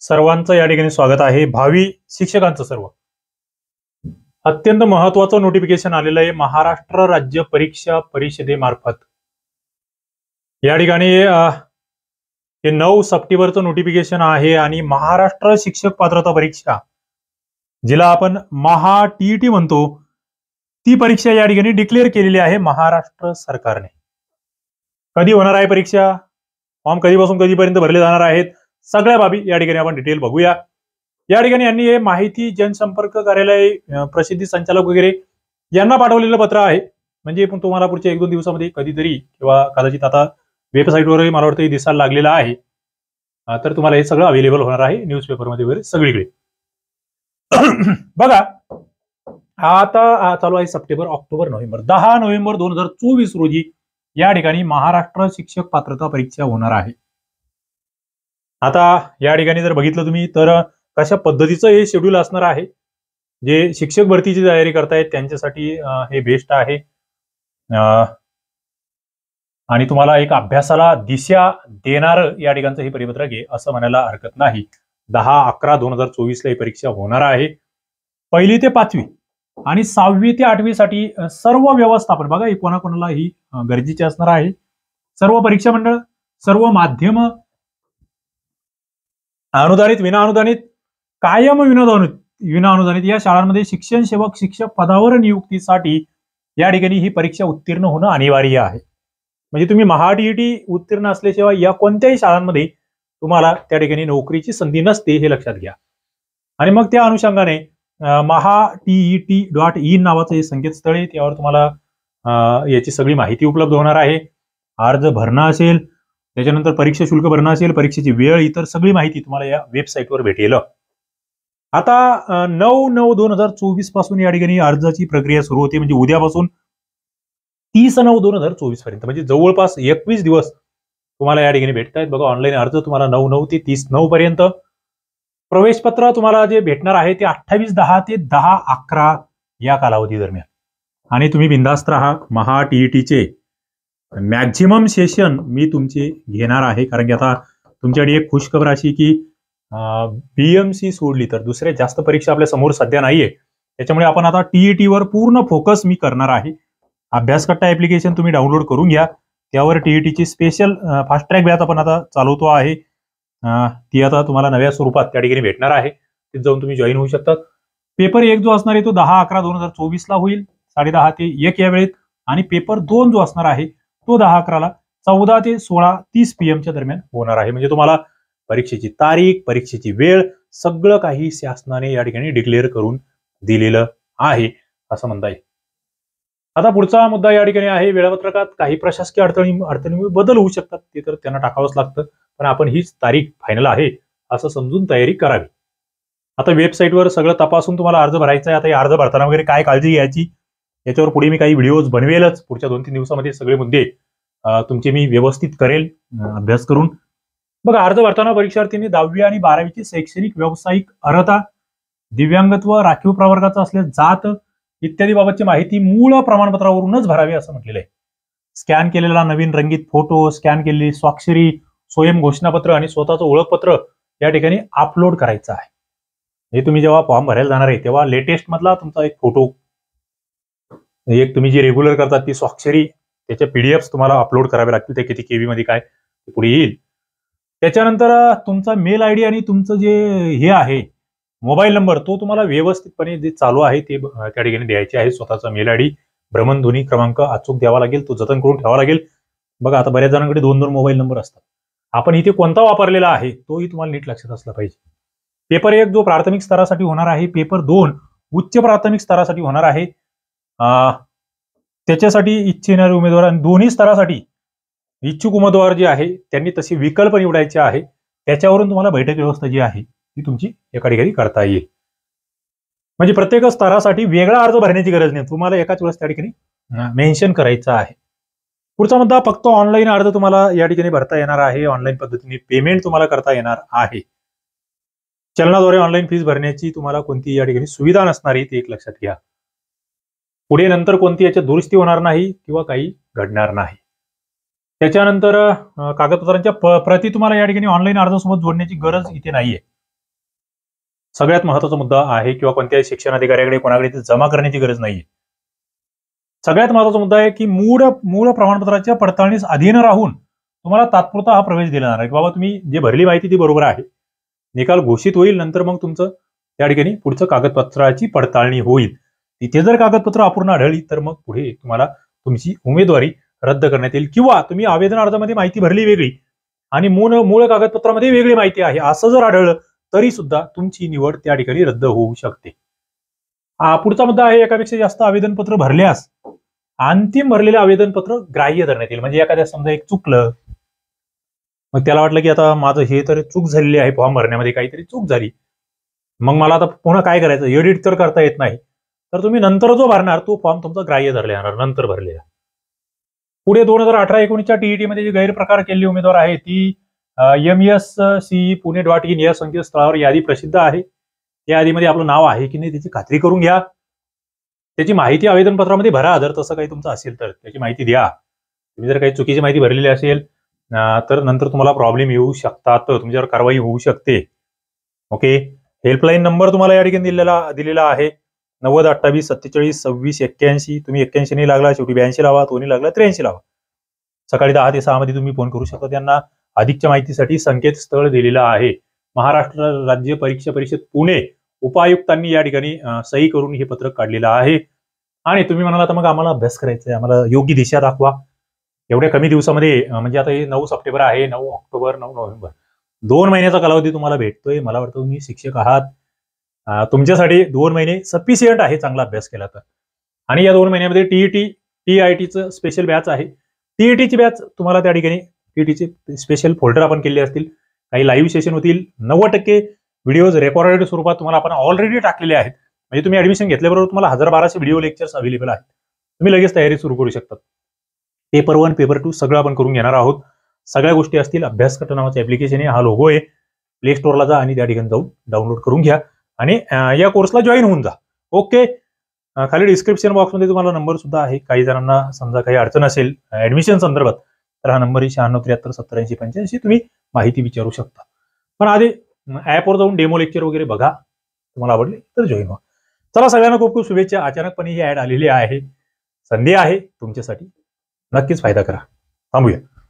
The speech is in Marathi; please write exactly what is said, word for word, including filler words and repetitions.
सर्वांचं या ठिकाणी स्वागत आहे. भावी शिक्षकांचं सर्व अत्यंत महत्त्वाचं नोटिफिकेशन आलेलं आहे महाराष्ट्र राज्य परीक्षा परिषदेमार्फत. या ठिकाणी हे नऊ सप्टेंबरचं नोटिफिकेशन आहे आणि महाराष्ट्र शिक्षक पात्रता परीक्षा जिला आपण महा टीईटी म्हणतो ती परीक्षा या ठिकाणी डिक्लेअर केलेली आहे महाराष्ट्र सरकारने. कधी होणार आहे परीक्षा, फॉर्म कधीपासून कधीपर्यंत भरले जाणार आहेत, सगळ्या बाबी या ठिकाणी आपण डिटेल बघूया. या ठिकाणी यांनी हे माहिती जनसंपर्क कार्यालय प्रसिद्धी संचालक वगैरे यांना पाठवलेलं पत्र आहे. म्हणजे पण तुम्हाला पुढच्या एक दोन दिवसामध्ये कधीतरी किंवा कदाचित आता वेबसाईटवरही मला वाटतं दिसायला लागलेलं आहे. तर तुम्हाला हे सगळं अवेलेबल होणार आहे न्यूजपेपरमध्ये वगैरे सगळीकडे. बघा आता चालू आहे सप्टेंबर, ऑक्टोबर, नोव्हेंबर. दहा नोव्हेंबर दोन हजार चोवीस रोजी या ठिकाणी महाराष्ट्र शिक्षक पात्रता परीक्षा होणार आहे. आता या ठिकाणी जर बघितलं तुम्ही तर कशा पद्धतीचं हे शेड्यूल असणार आहे. जे शिक्षक भरतीची तयारी करतायत त्यांच्यासाठी हे बेस्ट आहे आणि तुम्हाला एक अभ्यासाला दिशा देणार या ठिकाणचं हे परिपत्रक आहे असं म्हणायला हरकत नाही. दहा अकरा दोन हजार चोवीस ला ही परीक्षा होणार आहे. पहिली ते पाचवी आणि सहावी ते आठवी साठी सर्व व्यवस्थापन बघा हे कोणाकोणाला ही गरजेची असणार आहे. सर्व परीक्षा मंडळ, सर्व माध्यम, अनुदानित, विना अनुदानित, कायम विनोदानुदानित विना अनुदानित या शाळांमध्ये शिक्षण सेवक शिक्षक पदावर नियुक्तीसाठी या ठिकाणी ही परीक्षा उत्तीर्ण होणं अनिवार्य आहे. म्हणजे तुम्ही महा टीईटी उत्तीर्ण असल्याशिवाय या कोणत्याही शाळांमध्ये तुम्हाला त्या ठिकाणी नोकरीची संधी नसते हे लक्षात घ्या. आणि मग त्या अनुषंगाने महा टीईटी डॉट इन नावाचं हे संकेतस्थळ आहे, त्यावर तुम्हाला याची सगळी माहिती उपलब्ध होणार आहे. अर्ज भरणं असेल, त्याच्यानंतर परीक्षा शुल्क भरणं असेल, परीक्षेची वेळ, इतर सगळी माहिती तुम्हाला या वेबसाईटवर भेटेल. आता नऊ नऊ दोन हजार चोवीस पासून या ठिकाणी अर्जाची प्रक्रिया सुरू होते. म्हणजे उद्यापासून तीस नऊ दोन हजार चोवीस पर्यंत म्हणजे जवळपास एकवीस दिवस तुम्हाला या ठिकाणी भेटत आहेत. बघा ऑनलाईन अर्ज तुम्हाला नऊ नऊ ते तीस नऊ पर्यंत. प्रवेशपत्र तुम्हाला जे भेटणार आहे ते अठ्ठावीस दहा ते दहा अकरा या कालावधी दरम्यान. आणि तुम्ही बिंदास्त राहा. महा टीईटीचे मॅक्झिमम सेशन मी तुमचे घेणार आहे, कारण की आता तुमच्याकडे एक खुशखबर अशी की बीएमसी सोडली तर दुसऱ्या जास्त परीक्षा आपल्या समोर सध्या नाहीये. त्याच्यामुळे आपण आता टीईटी वर पूर्ण फोकस मी करणार आहे. अभ्यासकट्टा ऍप्लिकेशन तुम्ही डाउनलोड करून घ्या, त्यावर टीईटीची स्पेशल फास्ट ट्रॅक बॅच आपण आता चालवतो आहे. ती आता तुम्हाला नव्या स्वरूपात त्या ठिकाणी भेटणार आहे, तिथे जाऊन तुम्ही जॉईन होऊ शकतात. पेपर एक जो असणार आहे तो दहा अकरा दोन हजार चोवीस ला होईल साडे दहा ते एक या वेळेत. आणि पेपर दोन जो असणार आहे तो दहा अकराला चौदा ते सोळा तीस पीएमच्या दरम्यान होणार आहे. म्हणजे तुम्हाला परीक्षेची तारीख, परीक्षेची वेळ सगळं काही शासनाने या ठिकाणी डिक्लेअर करून दिलेलं आहे असं म्हणता येईल. आता पुढचा मुद्दा या ठिकाणी आहे वेळापत्रकात काही प्रशासकीय अडचणी अडचणीमुळे बदल होऊ शकतात, ते तर त्यांना टाकावंच लागतं. पण आपण हीच तारीख फायनल आहे असं समजून तयारी करावी. आता वेबसाईटवर सगळं तपासून तुम्हाला अर्ज भरायचा आहे. आता अर्ज भरताना वगैरे काय काळजी घ्यायची याच्यावर पुढे मी काही व्हिडिओज बनवेलच. पुढच्या दोन तीन दिवसामध्ये सगळे मुद्दे तुमचे मी व्यवस्थित करेल अभ्यास करून. बघा अर्ज भरताना परीक्षार्थींनी दहावी आणि बारावीची शैक्षणिक व्यावसायिक अर्हता, दिव्यांगत्व, राखीव प्रवर्गाचा असलेला जात इत्यादी बाबतची माहिती मूळ प्रमाणपत्रावरूनच भरावी असं म्हटलेलं आहे. स्कॅन केलेला नवीन रंगीत फोटो, स्कॅन केलेली स्वाक्षरी, स्वयं घोषणापत्र आणि स्वतःचं ओळखपत्र या ठिकाणी अपलोड करायचं आहे. हे तुम्ही जेव्हा फॉर्म भरायला जाणार आहे तेव्हा लेटेस्ट मधला तुमचा एक फोटो, एक तुम्ही जी रेग्युलर करतात ती स्वाक्षरी, त्याच्या पीडीएफ तुम्हाला अपलोड करावे लागतील. ते किती केबी मध्ये काय पुढे येईल. त्याच्यानंतर तुमचा मेल आयडी आणि तुमचं जे हे आहे मोबाईल नंबर तो तुम्हाला व्यवस्थितपणे जे चालू आहे ते त्या ठिकाणी द्यायचे आहे. स्वतःचा मेल आयडी, भ्रमणध्वनी क्रमांक अचूक द्यावा लागेल, तो जतन करून ठेवावा लागेल. बघा आता बऱ्याच जणांकडे दोन दोन मोबाईल नंबर असतात. आपण इथे कोणता वापरलेला आहे तोही तुम्हाला नीट लक्षात असला पाहिजे. पेपर एक जो प्राथमिक स्तरासाठी होणार आहे, पेपर दोन उच्च प्राथमिक स्तरासाठी होणार आहे. त्याच्यासाठी इच्छेणारे उमेदवार आणि दोन्ही स्तरासाठी इच्छुक उमेदवार जे आहे त्यांनी तसे विकल्प निवडायचे आहे. त्याच्यावरून तुम्हाला बैठक व्यवस्था जी आहे ती तुमची एका ठिकाणी करता येईल. म्हणजे प्रत्येक स्तरासाठी वेगळा अर्ज भरण्याची गरज नाही, तुम्हाला एकाच वेळेस त्या ठिकाणी मेन्शन करायचं आहे. पुढचा मुद्दा फक्त ऑनलाईन अर्ज तुम्हाला या ठिकाणी भरता येणार आहे. ऑनलाईन पद्धतीने पेमेंट तुम्हाला करता येणार आहे. चलनाद्वारे ऑनलाईन फीस भरण्याची तुम्हाला कोणती या ठिकाणी सुविधा नसणार आहे, ते एक लक्षात घ्या. पुढे नंतर कोणती याच्यात दुरुस्ती होणार नाही किंवा काही घडणार नाही. त्याच्यानंतर कागदपत्रांच्या प्रती तुम्हाला या ठिकाणी ऑनलाईन अर्जासोबत जोडण्याची गरज इथे नाहीये. सगळ्यात महत्वाचा मुद्दा आहे, किंवा कोणत्याही शिक्षण अधिकाऱ्याकडे कोणाकडे ते जमा करण्याची गरज नाहीये. सगळ्यात महत्वाचा मुद्दा आहे की मूळ मूळ प्रमाणपत्राच्या पडताळणीस अधीन राहून तुम्हाला तात्पुरता हा प्रवेश दिला जाणार आहे, की बाबा तुम्ही जे भरली माहिती ती बरोबर आहे. निकाल घोषित होईल, नंतर मग तुमचं त्या ठिकाणी पुढचं कागदपत्राची पडताळणी होईल. तिथे जर कागदपत्र अपूर्ण आढळली तर मग पुढे तुम्हाला तुमची उमेदवारी रद्द करण्यात येईल, किंवा तुम्ही आवेदन अर्जामध्ये माहिती भरली वेगळी आणि मूळ मूळ कागदपत्रामध्ये वेगळी माहिती आहे असं जर आढळलं तरी सुद्धा तुमची निवड त्या ठिकाणी रद्द होऊ शकते. पुढचा मुद्दा आहे, एकापेक्षा जास्त आवेदनपत्र भरल्यास अंतिम भरलेले आवेदनपत्र ग्राह्य धरण्यात येईल. म्हणजे एखाद्या समजा एक चुकलं, मग त्याला वाटलं की आता माझं हे तर चूक झालेली आहे, फॉर्म भरण्यामध्ये काहीतरी चूक झाली, मग मला आता पुन्हा काय करायचं, एडिट तर करता येत नाही, तर तुम्ही नंतर जो भरणार तो फॉर्म तुमचा ग्राह्य धरला जाणार, नंतर भरलेला. पुढे दोन हजार अठरा एकोणीसच्या टीईटी मध्ये जी गैरप्रकार केलेली उमेदवार आहे ती M S C Pune dot in या संकेतस्थळावर यादी प्रसिद्ध आहे. त्या यादीमध्ये आपलं नाव आहे की नाही त्याची खात्री करून घ्या. त्याची माहिती आवेदनपत्रामध्ये भरा, जर तसं काही तुमचं असेल तर त्याची माहिती द्या. तुम्ही जर काही चुकीची माहिती भरलेली असेल तर नंतर तुम्हाला प्रॉब्लेम येऊ शकतात, तुमच्यावर कारवाई होऊ शकते. ओके, हेल्पलाईन नंबर तुम्हाला या ठिकाणी दिलेला दिलेला आहे नव्वद अठ्ठावीस सत्तेचाळीस सव्वीस एक्क्याऐंशी. तुम्ही एक्क्याऐंशी नाही लागला शेवटी ब्याऐंशी लावा, तो नाही लागला त्र्याऐंशी लावा. सकाळी दहा ते सहा मध्ये तुम्ही फोन करू शकता. त्यांना अधिकच्या माहितीसाठी संकेतस्थळ दिलेलं आहे. महाराष्ट्र राज्य परीक्षा परिषद पुणे उपायुक्तांनी या ठिकाणी सही करून हे पत्रक काढलेलं आहे. आणि तुम्ही म्हणाला तर मग आम्हाला अभ्यास करायचा आहे, आम्हाला योग्य दिशा दाखवा. एवढ्या कमी दिवसामध्ये, म्हणजे आता हे नऊ सप्टेंबर आहे, नऊ ऑक्टोबर नऊ नोव्हेंबर, दोन महिन्याचा कालावधी तुम्हाला भेटतोय. मला वाटतं तुम्ही शिक्षक आहात, तुमच्यासाठी दोन महिने सफिशियंट आहे चांगला अभ्यास केला तर. आणि या दोन महिन्यामध्ये टीईटी टीआयटीचं स्पेशल बॅच आहे. टीईटीची बॅच तुम्हाला त्या ठिकाणी टीईटीचे स्पेशल फोल्डर आपण केले असतील, काही लाईव्ह सेशन होतील, नव्वद टक्के व्हिडिओज रेकॉर्डेड स्वरूपात तुम्हाला आपण ऑलरेडी टाकलेले आहेत. म्हणजे तुम्ही ऍडमिशन घेतल्याबरोबर तुम्हाला हजार बाराशे व्हिडिओ लेक्चर्स अवेलेबल आहेत. तुम्ही लगेच तयारी सुरू करू शकता. पेपर वन पेपर टू सगळं आपण करून घेणार आहोत. सगळ्या गोष्टी असतील. अभ्यासकट नावाचं ऍप्लिकेशन आहे, हा लोगो आहे. प्ले स्टोअरला जा आणि त्या ठिकाणी जाऊन डाउनलोड करून घ्या आणि या कोर्सला जॉईन होऊन जा. ओके, खाली डिस्क्रिप्शन बॉक्समध्ये तुम्हाला नंबर सुद्धा आहे. काही जणांना समजा काही अडचण असेल ऍडमिशन संदर्भात तर हा नंबर शहाण्णव त्र्याहत्तर सत्तर ऐंशी पंच्याऐंशी तुम्ही माहिती विचारू शकता. पण आधी ऍपवर जाऊन डेमो लेक्चर वगैरे बघा, तुम्हाला आवडले तर जॉईन व्हा. चला, सगळ्यांना खूप खूप शुभेच्छा. अचानकपणे ही ऍड आलेली आहे, संधी आहे तुमच्यासाठी, नक्कीच फायदा करा. थांबूया.